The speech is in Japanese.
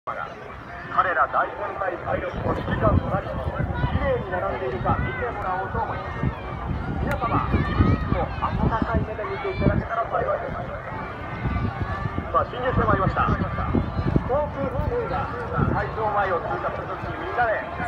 彼ら大先輩パイロットの指揮官となり、きれいに並んでいるか見てもらおうと思います。皆様、いつも温かい目で見ていただけたら幸いです。さあ、進入してまいりました。航空機が会場前を通過するときにみんなで